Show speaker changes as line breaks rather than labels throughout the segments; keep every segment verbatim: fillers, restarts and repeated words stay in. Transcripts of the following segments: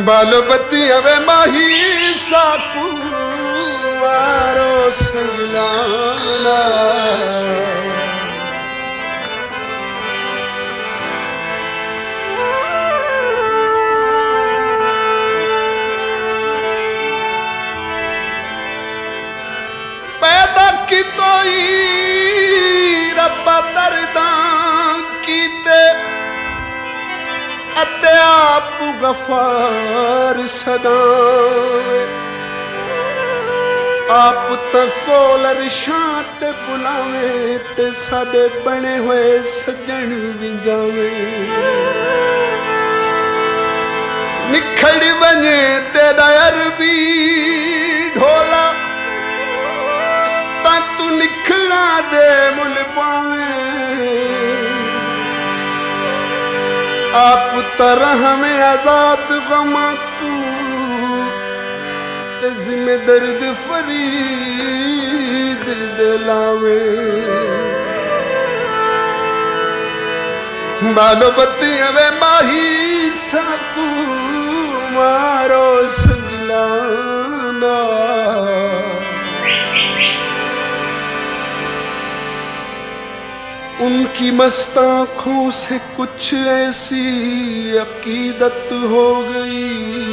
बालो बत्ती अवे माही साकू वारो सैलाना पैदा की तो रब्बा दर्दा कीते अते आप गफार सदावे आप तकोल रिशात बुलावे ते साडे बने हुए सजन भी जावे निखड़ बने तेरा अरबी ढोला ता तू निखड़ा दे मुल पावे आप तरह में आजाद गमा तू जिम्मे दर्द फरीद दिलावे बालो बत्ती अवे माही साकू मारो सगलाना उनकी मस्त आँखों से कुछ ऐसी अकीदत हो गई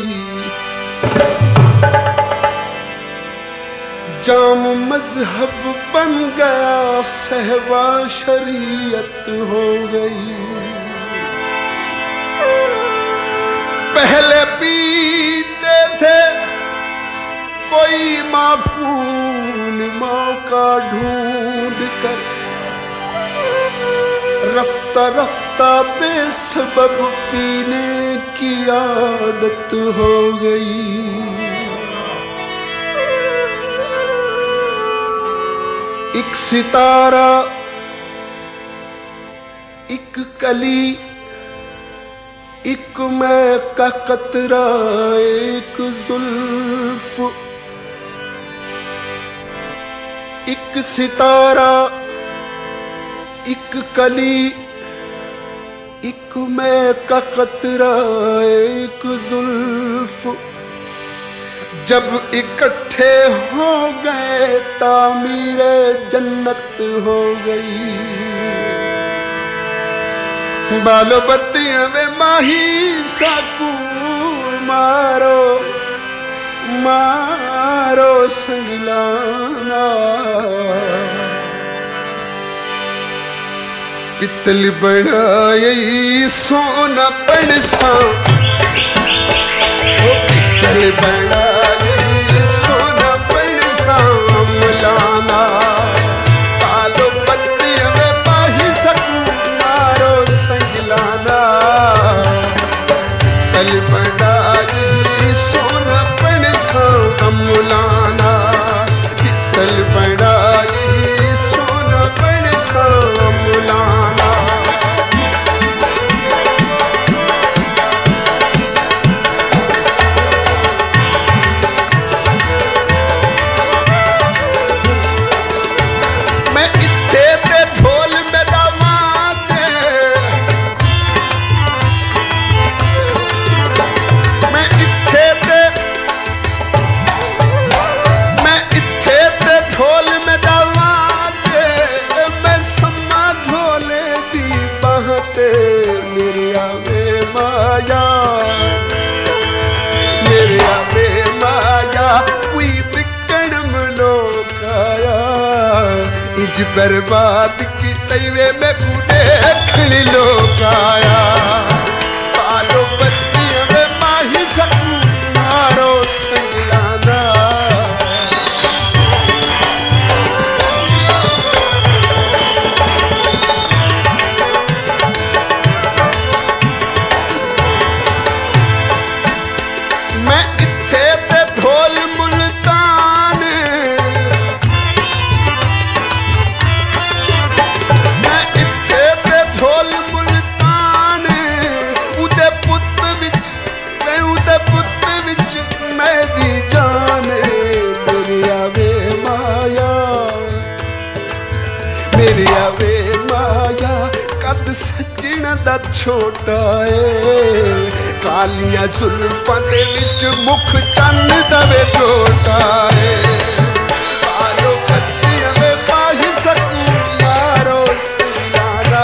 जाम मजहब बन गया सहवा शरीयत हो गई पहले पीते थे कोई माकूल मौका ढूंढ कर रफ्ता रफ्ता बेसबब पीने की आदत हो गई एक सितारा एक कली एक मैं का कतरा एक जुल्फ एक सितारा एक कली एक मैं का कतरा एक जुल्फ जब इकट्ठे हो गए तामीरे जन्नत हो गई बालो बत्तियां वे माही साकू मारो मारो संगलाना पितल बनाई सोना पड़सा पितल बनाई सोना पड़सा मुलाना बालो बत्तियां वे माही साकू मारो संगलाना पितल बनाई सोना पड़सा मुलाना पितल बनाई सोना पड़सा मुलाना मैं इत्थे ते ढोल में दवाते मैं इत्थे ते मैं इत्थे ते ढोल में दवाते मैं सम्मा ढोले दी बहते मेरे आवे माया मेरे आवे माया कोई बिकण मलोकाया इज बर्बाद की तैवे में कूदे खिली लोकाया पालो बत्तियां में माही सकू मारो संगलाना मैं इत्थे ते ढोल मुल्तान मैं इत्थे ते ढोल मुल्तान उदे पुत्त विच मैं उदे पुत्त विच मैं दी जान मेरी आवे माया मेरी आवे माया कद सजना दा छोटा है कालियां जुल्फां दे विच मुख चन्न दवे टोटा है आलो कत्तियां वे पाही सकूं मारो सियारा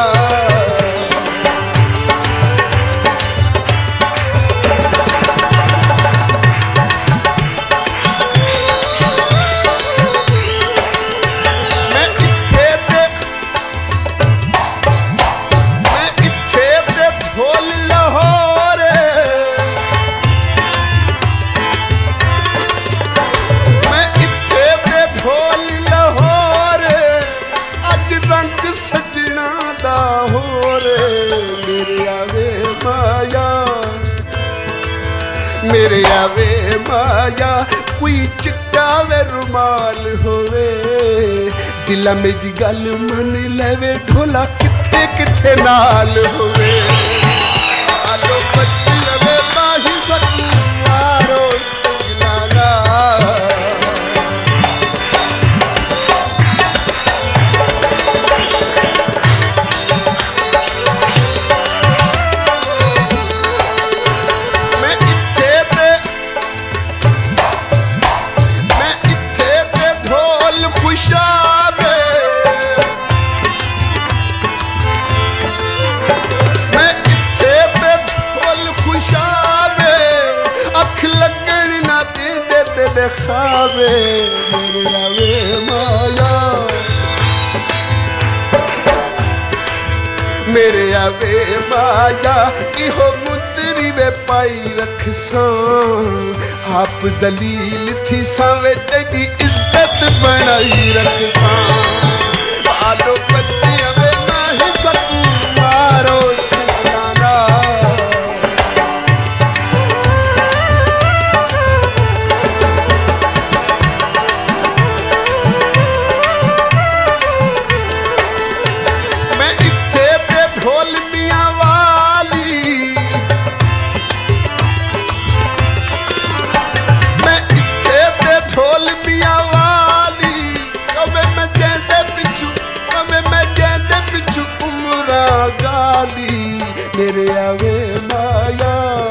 मेरे आवे माया कोई चिट्टा वे रुमाल होवे दिला मेरी गल मन लेवे ढोला किथे किथे नाल होवे आलो बच्ची वे पाही सकूं मारो सियारा खावे मेरे आवे माया मेरे आवे माया इहो मुंदरी वे पाई रखसा आप जलील थी सावे तेरी इज्जत बनाई रखसा आलो पत्तियां वे नाही सकूं मारो सियारा मेरे आवे माया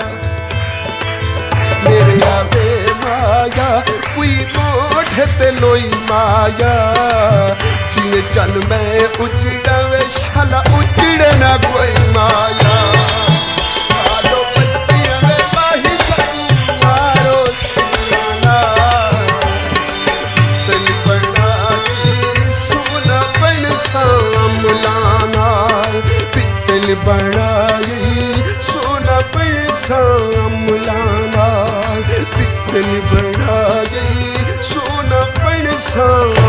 मेरे आवे माया कोई मोढ़े ते लोई माया जिए चल मैं उजड़ा वे शाला उजड़े ना कोई माया आलो बच्चियां वे पाही सकूं मारो सियारा दिल बनाई सोना बन सामलाना दिल बनाई सोना पैसा मुलाना पितल बनाई सोना पैसा